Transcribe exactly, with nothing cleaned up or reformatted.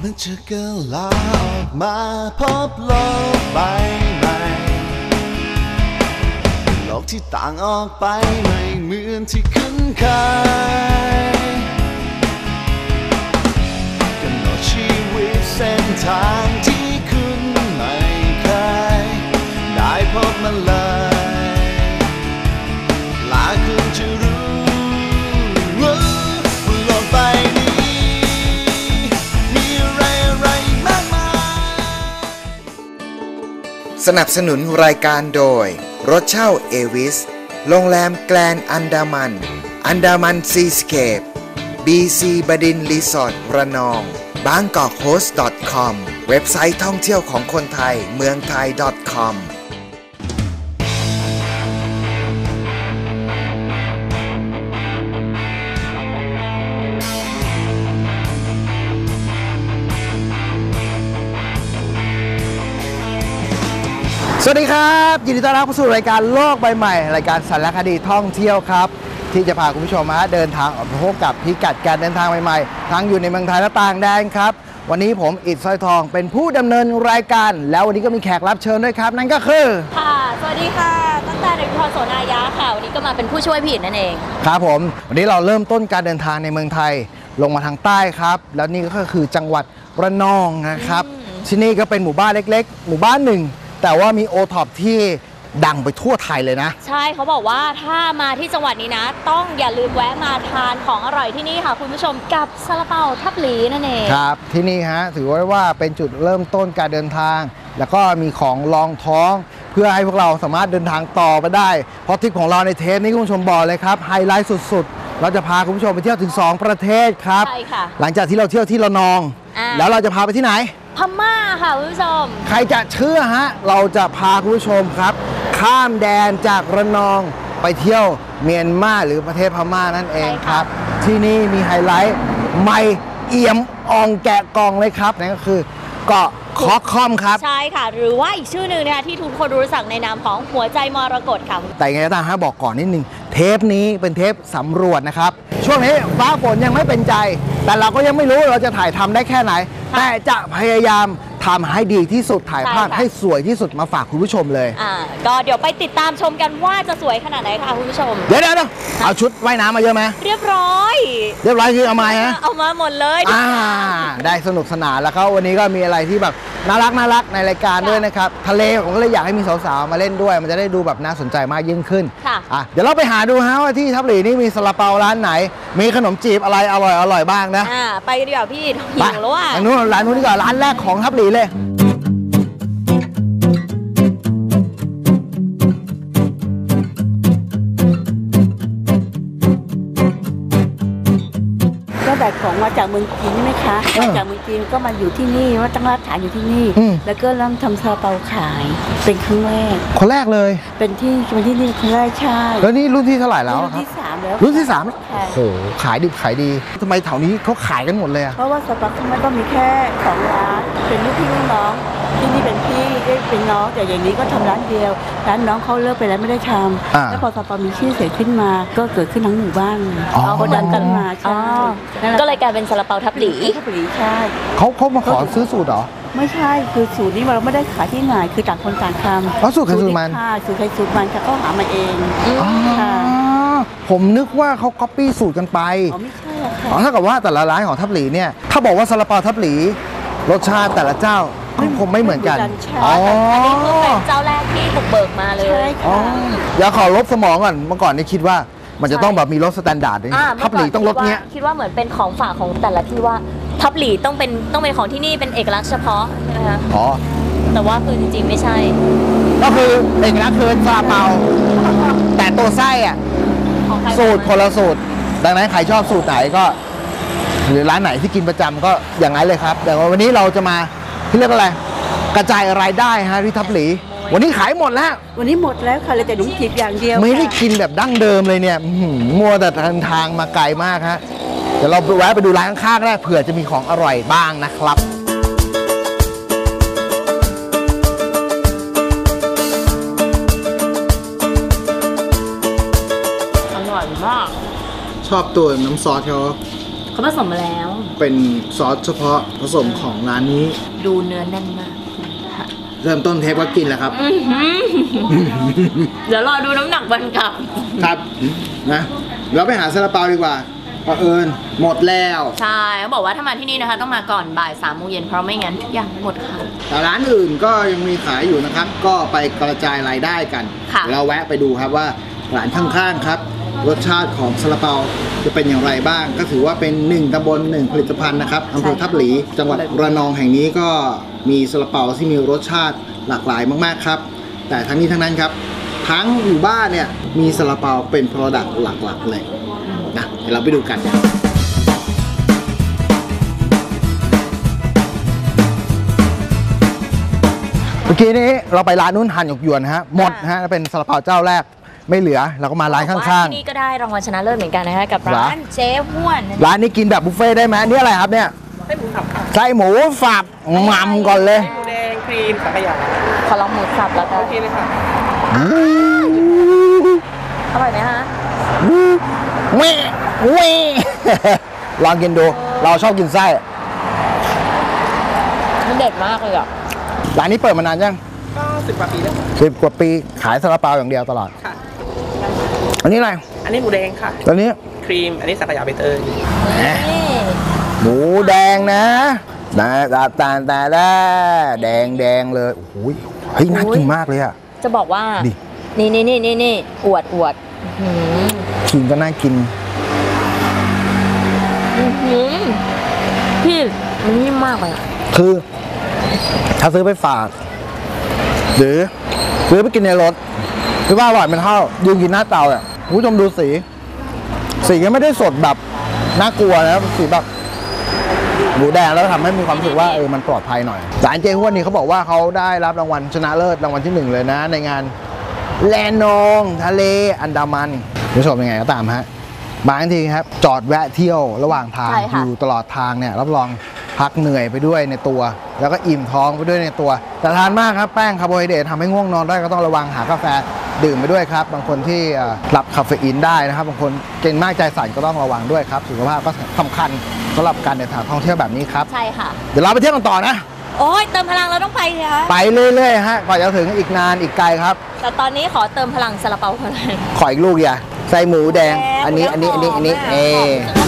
มันจะกลาออกมาพบโลกใบใหม่โลกที่ต่างออกไปไม่เหมือนที่คุ้นเคยกำหนดชีวิตเส้นทางที่คุณไม่เคยได้พบมันเลยหลายคนจะรู้ว่าโลกใบนี้มีอะไรอะไรมากมายสนับสนุนรายการโดยรถเช่าเอวิสโรงแรมแกลนอันดามันอันดามันซีสเคป บี ซี บดินทร์รีสอร์ทระนองบางกอกโฮสต์ .com เว็บไซต์ท่องเที่ยวของคนไทยเมืองไทย .com สวัสดีครับยินดีต้อนรับเข้าสู่รายการโลกใบใหม่รายการสารคดีท่องเที่ยวครับที่จะพาคุณผู้ชมมาเดินทางออกพบกับพิกัดการเดินทางใหม่ๆทั้งอยู่ในเมืองไทยและต่างแดนครับวันนี้ผมอิฐสร้อยทองเป็นผู้ดำเนินรายการแล้ววันนี้ก็มีแขกรับเชิญด้วยครับนั่นก็คือค่ะสวัสดีค่ะตั้งแต่ในพรโสนายะค่ะวันนี้ก็มาเป็นผู้ช่วยพี่อิฐนั่นเองครับผมวันนี้เราเริ่มต้นการเดินทางในเมืองไทยลงมาทางใต้ครับแล้วนี่ก็คือจังหวัดระนองนะครับที่นี่ก็เป็นหมู่บ้านเล็กๆหมู่บ้านหนึ่งแต่ว่ามีโอท็อปที่ดังไปทั่วไทยเลยนะใช่เขาบอกว่าถ้ามาที่จังหวัดนี้นะต้องอย่าลืมแวะมาทานของอร่อยที่นี่ค่ะคุณผู้ชมกับซาลาเปาทับหลีนั่นเองครับที่นี่ฮะถือว่าเป็นจุดเริ่มต้นการเดินทางแล้วก็มีของรองท้องเพื่อให้พวกเราสามารถเดินทางต่อไปได้เพราะทริปของเราในเทปนี้คุณผู้ชมบอกเลยครับไฮไลท์สุดๆเราจะพาคุณผู้ชมไปเที่ยวถึงสองประเทศครับใช่ค่ะหลังจากที่เราเที่ยวที่ระนองแล้วเราจะพาไปที่ไหนพม่าค่ะคุณผู้ชมใครจะเชื่อฮะเราจะพาคุณผู้ชมครับข้ามแดนจากระนองไปเที่ยวเมียนมาหรือประเทศพม่านั่นเองครับที่นี่มีไฮไลท์ไม่เอี่ยมอองแกะกองเลยครับนั่นก็คือเกาะคอคอมครับใช่ค่ะหรือว่าอีกชื่อหนึ่งนะคะที่ทุกคนรู้จักในนามของหัวใจมรกตค่ะแต่ยังไงก็ตามฮะบอกก่อนนิดนึงเทปนี้เป็นเทปสำรวจนะครับช่วงนี้ฟ้าฝนยังไม่เป็นใจแต่เราก็ยังไม่รู้เราจะถ่ายทำได้แค่ไหนแต่จะพยายามทำให้ดีที่สุดถ่ายภาพให้สวยที่สุดมาฝากคุณผู้ชมเลยอ่าก็เดี๋ยวไปติดตามชมกันว่าจะสวยขนาดไหนค่ะคุณผู้ชมเดี๋ยวเดี๋ยวเอาชุดว่ายน้ำมาเยอะไหมเรียบร้อยเรียบร้อยคือเอามาฮะเอามาหมดเลยอ่าได้สนุกสนานแล้วก็วันนี้ก็มีอะไรที่แบบน่ารักน่ารักในรายการด้วยนะครับทะเลผมก็เลยอยากให้มีสาวๆมาเล่นด้วยมันจะได้ดูแบบน่าสนใจมากยิ่งขึ้นอ่ะเดี๋ยวเราไปหาดูฮะว่าที่ทับหลีนี่มีซาลาเปาร้านไหนมีขนมจีบอะไรอร่อยอร่อยบ้างนะอ่าไปดีกว่าพี่หิวแล้วอ่ะร้านนู้นร้านนู้นดีกว่าร้านแรกของทับหลีเลยแต่ของมาจากเมืองจีนใช่ไหมคะมาจากเมืองจีนก็มาอยู่ที่นี่ว่าตั้งรากฐานอยู่ที่นี่แล้วก็เริ่มทำซาลาเปาขายเป็นครั้งแรกคนแรกเลยเป็นที่เป็นที่นี่คนแรกใช่แล้วนี่รุ่นที่เท่าไหร่แล้วรุ่นที่สามแล้วรุ่นที่สามโอ้โหขายดิบขายดีทำไมแถวนี้เขาขายกันหมดเลยอะเพราะว่าซาลาเปาที่มันก็มีแค่สองร้านเป็นลูกพี่ลูกน้องที่นี่เป็นพี่เป็นน้องแต่อย่างนี้ก็ทำร้านเดียวร้านน้องเขาเลิกไปแล้วไม่ได้ทำแล้วพอซาลาเปามีชื่อเสียงขึ้นมาก็เกิดขึ้นทั้งหมู่บ้านเขาดันกันมาใช่ก็เลยกลายเป็นซาลาเปาทับหลีทับหลีใช่เขาเขามาขอซื้อสูตรเหรอไม่ใช่คือสูตรนี้เราไม่ได้ขายที่ไหนคือต่างคนต่างทำเพราะสูตรใครสูตรมันค่ะสูตรใครสูตรมันเขาหามาเองค่ะผมนึกว่าเขาก๊อปปี้สูตรกันไปอ๋อไม่ใช่ค่ะอ๋อถ้ากับว่าแต่ละร้านของทับหลีเนี่ยถ้าบอกว่าซาลาเปาทับหลีรสชาติแต่ละเจ้าคงไม่เหมือนกันอ๋ออันนี้คือเป็นเจ้าแรกที่บุกเบิกมาเลยอ๋ออย่าขอลบสมองก่อนเมื่อก่อนนี่คิดว่ามันจะต้องแบบมีรสสแตนดาร์ดทับหลีต้องรสเนี้ยคิดว่าเหมือนเป็นของฝากของแต่ละที่ว่าทับหลีต้องเป็นต้องเป็นของที่นี่เป็นเอกลักษณ์เฉพาะใช่ไหมคะอ๋อแต่ว่าคือจริงๆไม่ใช่ก็คือเอกลักษณ์คือซาลาเปาแต่ตัวไส้อะสูตรคนละสูตรดังนั้นใครชอบสูตรไหนก็หรือร้านไหนที่กินประจำก็อย่างนั้นเลยครับแต่ว่าวันนี้เราจะมาที่เรียกอะไรกระจายรายได้ฮะที่ทับหลีวันนี้ขายหมดแล้ววันนี้หมดแล้วค่ะเลยแต่หนุ่มจีบอย่างเดียวไม่ได้กินแบบดั้งเดิมเลยเนี่ยมัวแต่ทางทางมาไกลมากฮะเดี๋ยวเราแวะไปดูร้านข้างๆแรกเผื่อจะมีของอร่อยบ้างนะครับอร่อยมากชอบตัวน้ำซอสเขาเขาผสมมาแล้วเป็นซอสเฉพาะผสมของร้านนี้ดูเนื้อแน่นมากเริ่มต้นเทปก็กินแล้วครับเดี๋ยวรอดูน้ำหนักวันกลับครับนะเราไปหาซาลาเปาดีกว่าเผอิญหมดแล้วใช่เขาบอกว่าถ้ามาที่นี่นะคะต้องมาก่อนบ่ายสามโมงเย็นเพราะไม่งั้นทุกอย่างหมดค่ะแต่ร้านอื่นก็ยังมีขายอยู่นะครับ ก็ไปกระจายรายได้กันค่ะเดี๋ยวเราแวะไปดูครับว่าร้านข้างๆครับ รสชาติของซาลาเปาจะเป็นอย่างไรบ้าง ก็ถือว่าเป็นหนึ่งตำบลหนึ่งผลิตภัณฑ์นะครับอำเภอทับหลี จังหวัดระนองแห่งนี้ก็มีซาลาเปาที่มีรสชาติหลากหลายมากๆครับ แต่ทั้งนี้ทั้งนั้นครับ ทั้งหมู่บ้านเนี่ยมีซาลาเปาเป็น product หลักๆเลยนะเดี๋ยวเราไปดูกัน เมื่อกี้นี้เราไปร้านนู้นหันหยกหยวนฮะหมดฮะเป็นซาลาเปาเจ้าแรกไม่เหลือเราก็มาร้านข้างๆที่นี่ก็ได้รางวัลชนะเลิศเหมือนกันนะคะกับเหรอร้านเจ๊ห้วนร้านนี้กินแบบบุฟเฟ่ต์ได้ไหมนี่อะไรครับเนี่ยไส้หมูสับงำก่อนเลยหมูแดงครีมสังขยาขอลองหมูสับแล้วกันโอเคเลยค่ะอร่อยไหมคะเว้เว้ ลองกินดูเราชอบกินไส้มันเด็ดมากเลยอ่ะร้านนี้เปิดมานานยังก็สิบกว่าปีแล้วค่ะสิบกว่าปีขายซาลาเปาอย่างเดียวตลอดค่ะอันนี้อะไรอันนี้หมูแดงค่ะตอนนี้ครีม อันนี้สังขยาใบเตยหมูแดงนะตาตาตาตาตาแดงแดงเลยโอ้ยเฮ้ยน่ากินมากเลยอ่ะจะบอกว่าดินี่นี่นี่นี่นี่อวดอวดอื้อหือกินก็น่ากินอื้อหือพี่มันนิ่มมากเลยอะคือถ้าซื้อไปฝาก หรือซื้อไปกินในรถหรือว่าอร่อยเป็นเท่ายืนกินหน้าเตาเนี่ยคุณผู้ชมดูสี สีก็ไม่ได้สดแบบน่ากลัวนะสีแบบหมูแดงแล้วทำให้มีความรู้สึกว่าเออมันปลอดภัยหน่อยร้านเจฮวนนี่เขาบอกว่าเขาได้รับรางวัลชนะเลิศรางวัลที่หนึ่งเลยนะ ในงานแลนองทะเลอันดามันคุณผู้ชมยังไงก็ตามฮะบางทีครับจอดแวะเที่ยวระหว่างทางอยู่ตลอดทางเนี่ยรับรองพักเหนื่อยไปด้วยในตัว แล้วก็อิ่มท้องไปด้วยในตัว แต่ทานมากครับแป้งคาร์โบไฮเดรตทำให้ง่วงนอนได้ก็ต้องระวังหากาแฟดื่มไปด้วยครับบางคนที่รับคาเฟอีนได้นะครับบางคนกินมากใจสั่นก็ต้องระวังด้วยครับสุขภาพก็สำคัญสำหรับการเดินทางท่องเที่ยวแบบนี้ครับใช่ค่ะเดี๋ยวเราไปเที่ยวกันต่อนะโอ้ยเติมพลังเราต้องไปสิคะไปเรื่อยๆฮะก่อนจะถึงอีกนานอีกไกลครับแต่ตอนนี้ขอเติมพลังซาลาเปาเท่านั้นขออีกลูกอย่าใส่หมูแดงอันนี้อันนี้อันนี้อันนี้เอ